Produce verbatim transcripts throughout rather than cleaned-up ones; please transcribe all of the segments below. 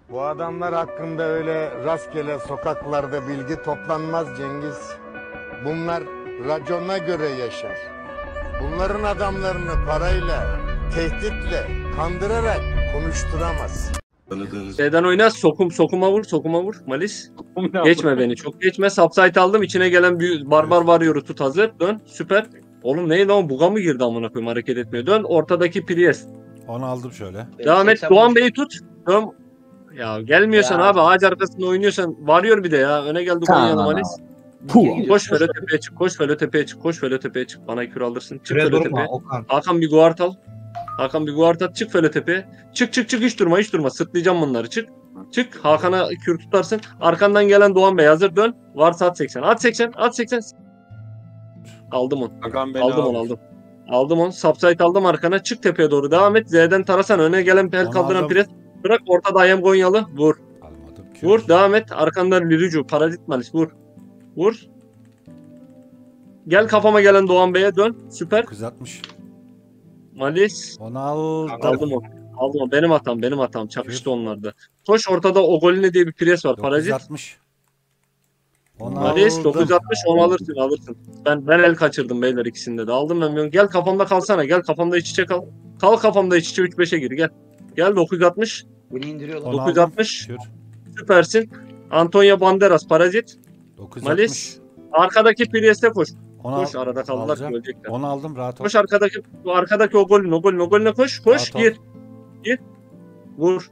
Bu adamlar hakkında öyle rastgele sokaklarda bilgi toplanmaz Cengiz. Bunlar racona göre yaşar. Bunların adamlarını parayla, tehditle, kandırarak konuşturamaz. Şeyden oyna, sokum sokuma vur, sokuma vur. Malis. Geçme beni, çok geçme. Subsite aldım, içine gelen bir barbar varyoru tut, hazır. Dön, süper. Oğlum neydi lan, buga mı girdi amına koyayım, hareket etmiyor. Dön, ortadaki Priest. Onu aldım şöyle. Devam et, Doğan Bey'i tut. Dön. Ya gelmiyorsan ya abi, ağaç arkasında oynuyorsan varıyor bir de ya. Öne geldi Konyalı Malis. Koş Felo tepeye çık, koş Felo tepeye çık, koş Felo tepeye çık. Bana kür alırsın. Çık Felo tepeye. Hakan bir guard al. Hakan bir guard at, çık Felo tepeye. Çık çık çık, hiç durma hiç durma. Sırtlayacağım bunları, çık. Çık, Hakan'a kür tutarsın. Arkandan gelen Doğan Bey hazır, dön. Varsa at seksen. At seksen, at seksen. Aldım onu. Aldım onu, aldım. Aldım onu. Subsite aldım arkana. Çık tepeye doğru. Devam et. Z'den tarasan öne gelen pel kaldıran pres. Bırak ortada Ayem Gonyalı. Vur. Almadım. Vur. Devam et. Arkandan Lirucu. Parazit Malis. Vur. Vur. Gel kafama gelen Doğan Bey'e dön. Süper. dokuz yüz altmış. Malis. Onu aldım. Aldım onu. Aldım onu. Benim hatam. Benim hatam. Çakıştı onlarda. Koş, ortada Ogoline diye bir pres var. Parazit. dokuz yüz altmış. Onu Malis aldım. dokuz yüz altmış, onu alırsın alırsın. Ben ben el kaçırdım beyler, ikisinde de. Aldım ben. Gel kafamda kalsana. Gel kafamda iç içe kal. Kal kafamda iç içe, üç beşe gir gel. Gel dokuz yüz altmış. Beni indiriyorlar. Onu dokuz yüz aldım. altmış. Kür. Süpersin. Antonio Banderas Parazit. dokuz yüz altmış. Malis. Arkadaki Priest'e koş. Onu Koş, al- arada kaldılar, alacağım. ölecekler. Onu aldım, rahat ol. Koş arkadaki arkadaki Ogolin Ogolin Ogolin'e koş. Koş, Rahat ol. gir. Gir. Vur.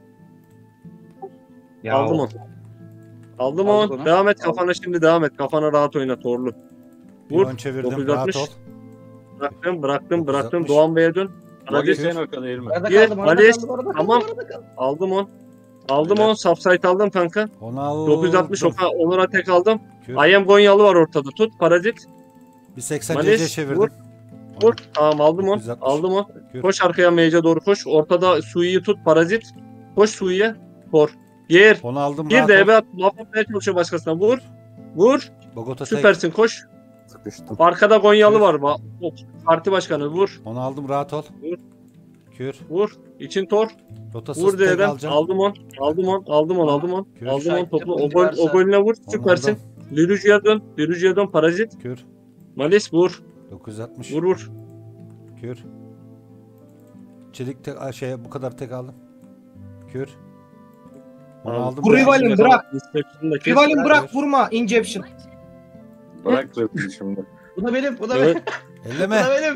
Ya Aldım onu. Aldım Aldık onu. onu. Devam et kafana, şimdi devam et. Kafana rahat oyna, torlu. Bir Vur. ön çevirdim, dokuz yüz rahat altmış. ol. Bıraktım, bıraktım, dokuz yüz bıraktım. altmış. Doğan Bey'e dön. Malis Parazit. en arkada Irmak. Arada Gir, kaldım, arada Malis. kaldım, arada kaldım, Tamam. arada kaldım. Aldım on. Aldım on. Subsite aldım kanka. Onu aldım. dokuz yüz altmış oka Onur'a tek aldım. Kür. Ayem Gonyalı var ortada. Tut. Parazit. Bir seksen Malis, C C çevirdim. vur. Vur. Tamam, aldım on. dokuz yüz altmış. Aldım on. Kür. Koş arkaya, Mage'e doğru koş. Ortada Sui'yi tut. Parazit. Koş Sui'ye. Vur. Yer. Onu aldım, Bir rahat de ol. eve at. Laf atmaya çalışıyor başkasına. Vur. Vur. Bogota tek. Süpersin, koş. Sıkıştım. Arkada Gonyalı Kür. var. Ba- o Parti başkanı. Vur. Onu aldım, rahat ol. Vur. Kür. Vur. İçin tor. Rotasız Vur tek Z'den. alacağım. Aldım on. Aldım on. Aldım on. Aldım on. Kür. Aldım on. Toplu. Şahit Ogol, yapın, Ogol'üne vur. Onu Süpersin. aldım. Lirucu'ya dön. Lirucu'ya dön. Parazit. Kür. Malis vur. dokuz yüz altmış. Vur vur. Kür. Çelik tek, a, şey bu kadar tek aldım. Kür. Onu Tamam. aldım. Bu rivalim, bırak. Inception'da kes. Rivalim bırak, vurma. Inception. Bırak sözünü şimdi. Bu da benim, bu da Evet. benim. Bu Elleme. da benim.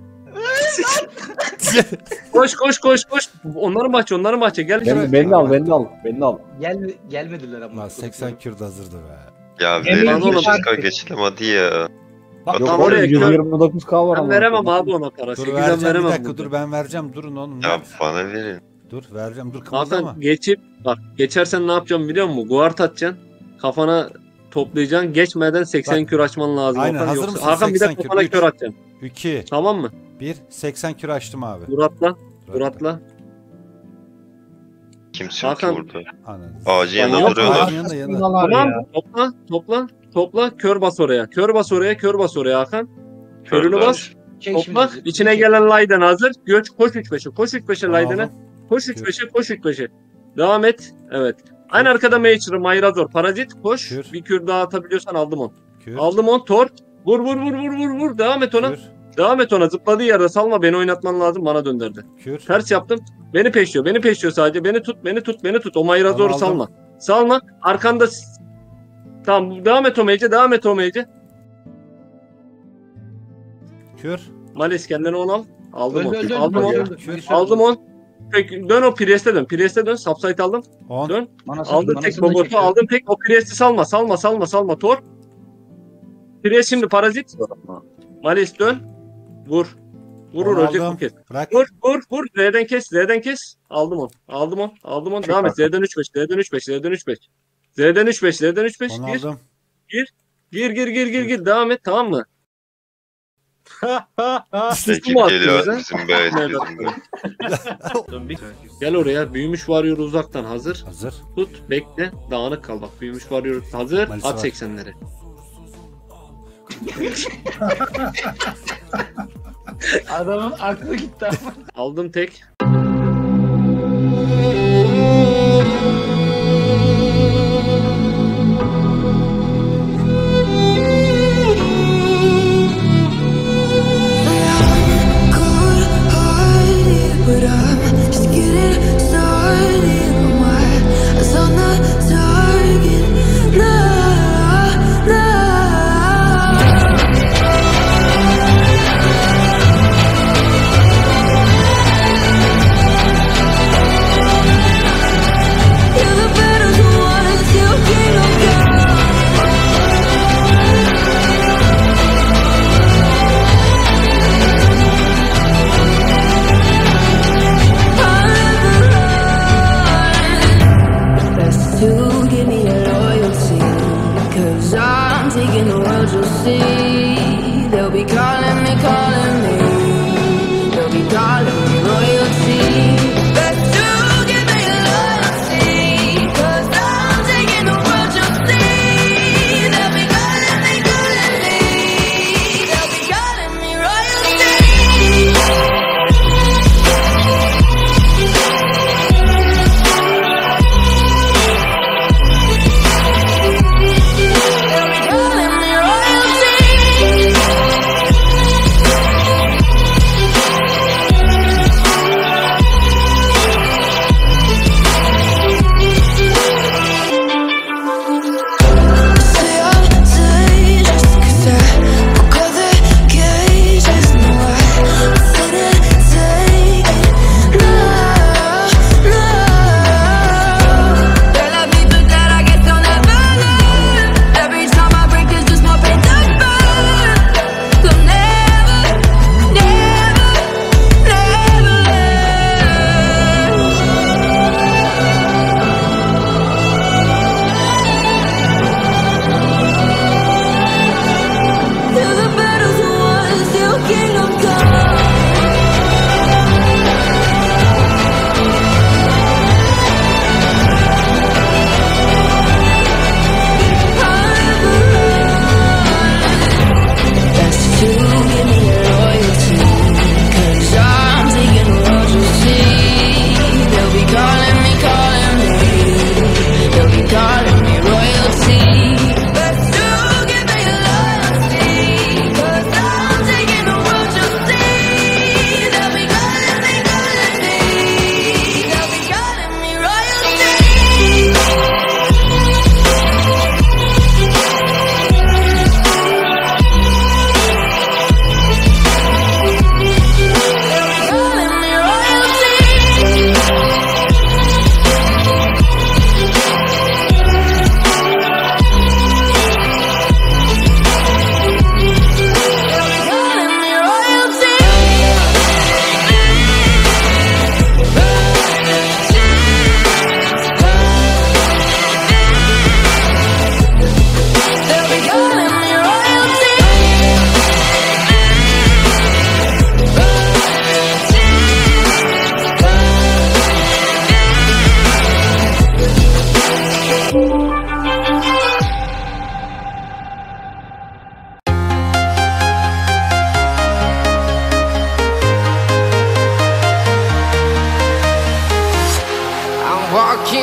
Koş koş koş koş. Onların bahçe, onların bahçe. Gel. Beni, beni al, beni al, beni al. Gel, gelmediler ama. Lan seksen Kürt hazırdı be. Ya Emre verin oğlum. dakika geçelim hadi ya. Bak, Yok, Yok oraya oğlum, kör- yüz yirmi dokuz K var Ben ama. veremem abi ona para. dur sekizden vereceğim, bir veremem. dakika burada. dur ben vereceğim, durun oğlum. Ya Ya. bana verin. Dur vereceğim, dur kımıldama. Hakan geçip bak, geçersen ne yapacağım biliyor musun? Guard atacaksın. Kafana toplayacaksın. Geçmeden seksen Bak. kür açman lazım. Aynen, Hakan, hazır yoksa- mısın? Hakan bir de seksen kür, kafana üç. kör atacaksın. iki, Tamam mı? bir, seksen kür açtım abi. Murat'la. Murat'la. Kimse yok ki Hakan. burada. Anladın. Ağacın yanında Yok, duruyorlar. Ağacın yanında yanında. Bunlar Tamam. ya. Topla. Topla. Topla. Kör bas oraya. Kör bas oraya. Kör bas oraya Hakan. Körünü Körler. bas. Çek Topla. şimdi. İçine gelen Layden hazır. Göç. Koş üç beşe. Koş üç beşe Onu Layden'e. aldım. Koş üç beşe. Koş üç beşe. Devam et. Evet. Aynı arkada Mage'ı. Mayrazor. Parazit. Koş. Kür. Bir kür daha atabiliyorsan aldım onu. Kür. Aldım on. Tor. Vur vur vur vur vur vur. Devam et ona. Kür. Devam et ona. Zıpladığı yerde salma. Beni oynatman lazım. Bana döndürdü. Kür. Ters yaptım. Beni peşliyor. Beni peşliyor sadece. Beni tut. Beni tut. Beni tut. O Mayrazor'u Tamam, salma. Salma. Arkanda. Tamam. Devam et o Mage'e. Devam et o Mage'e. Kür. Malis kendini on al. Aldım Öldü, onu. öldü, Aldım öldü, onu. öldü. Kür. Aldım on. Peki dön o Priest'e dön. Priest'e dön. Subsite aldım. on. Dön. Manasını- Aldım tek manasını da Bogot'u. çekiyor. Aldım tek. O Priest'i salma. Salma salma salma. Tor. Priest şimdi parazit. Malis dön. Vur. Vur vur. Onu Ölecek aldım. bu kez. Bırak. Vur vur vur. Z'den kes. Z'den kes. Aldım on. Aldım on. Aldım on. Devam et. Z'den üç beş. Z'den üç beş. Z'den üç beş. Z'den üç beş. Z'den üç beş. Onu Gir. aldım. Gir gir gir gir gir. Devam et, tamam mı? Ekip mu geliyor attınız, bizim be. Evet. bizim be. Dön bir. Gel oraya. Büyümüş varıyor uzaktan hazır. Hazır. Tut. Bekle. Dağınık kal bak. Büyümüş varıyor hazır. Malisi At var. seksenleri. Adamın aklı gitti ama. Aldım tek.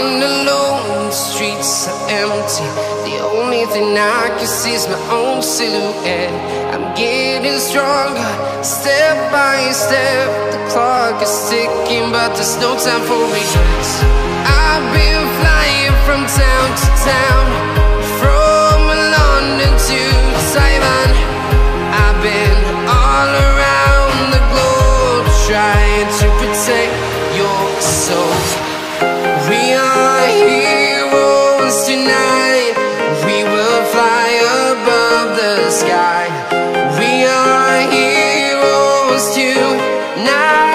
walking alone, the streets are empty. The only thing I can see is my own silhouette. I'm getting stronger, step by step. The clock is ticking, but there's no time for regrets. I've been flying from town to town, from London to Taiwan. I've been all around the globe, trying to protect your soul. We are heroes tonight. We will fly above the sky. We are heroes tonight.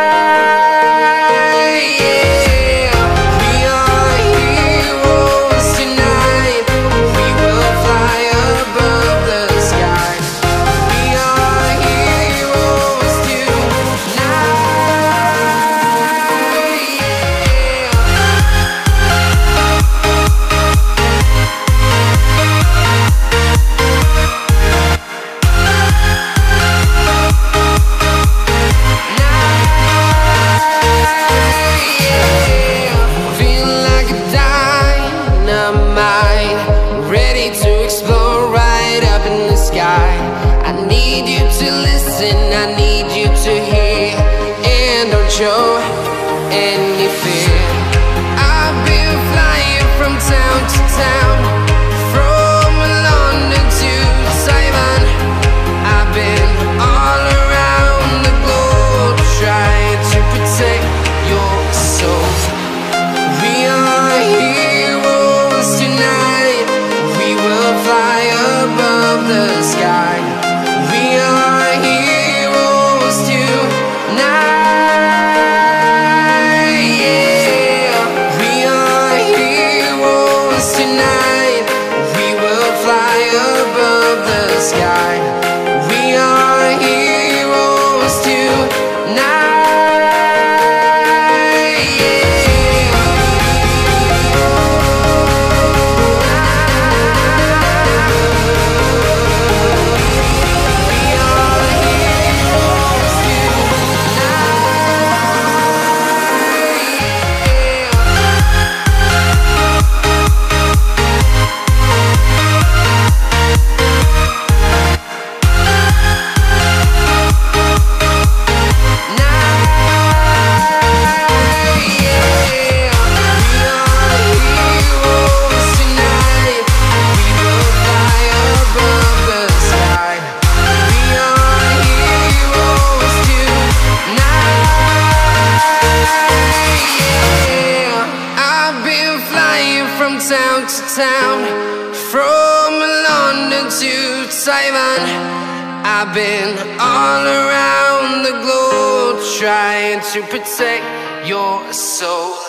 Yeah. We are heroes tonight. We will fly above the sky. We are heroes tonight. Feel like a dynamite, ready to explode right up in the sky. I need you to listen, I need you to hear, and don't show any fear. I've been flying from town to town, from London to Taiwan. I've been all around the globe, trying to protect your soul. We are heroes tonight. We will fly above the sky. We are heroes tonight. Yeah. We are heroes tonight. We will fly above the sky. We are heroes tonight. Town to town, from London to Taiwan. I've been all around the globe, trying to protect your soul.